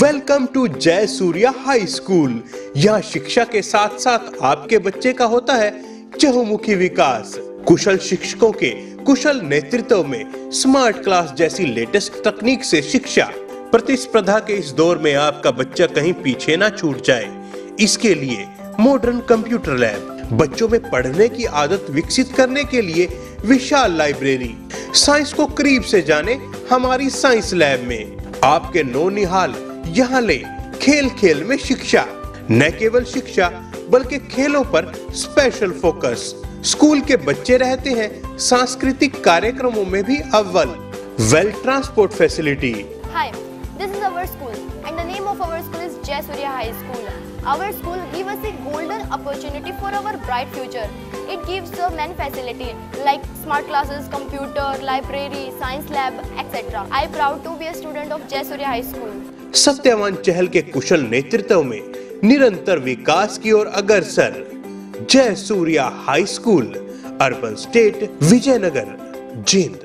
Welcome to जय Surya high school. यहाँ शिक्षा के साथ साथ आपके बच्चे का होता है चहुमुखी विकास। कुशल शिक्षकों के कुशल नेतृत्व में स्मार्ट क्लास जैसी लेटेस्ट तकनीक से शिक्षा। प्रतिस्पर्धा के इस दौर में आपका बच्चा कहीं पीछे ना छूट जाए, इसके लिए मॉडर्न कंप्यूटर लैब, बच्चों में पढ़ने की आदत विकसित करने के लिए विशाल लाइब्रेरी, साइंस को करीब से जाने हमारी साइंस लैब में। आपके नौनिहाल यहाँ ले खेल खेल में शिक्षा। न केवल शिक्षा बल्कि खेलों पर स्पेशल फोकस। स्कूल के बच्चे रहते हैं सांस्कृतिक कार्यक्रमों में भी अव्वल। Well transport facility. Hi, this is our school and the name of our school is Jai Surya High School. Our school gives us a golden opportunity for our bright future. It gives many facilities like smart classes, computer, library, science lab, etc. I am proud to be a student of Jai Surya High School. Satyavan Chahal के कुशल नेतृत्व में निरंतर विकास की ओर अग्रसर। Jai Surya high school, urban estate, Vijaynagar, Jind.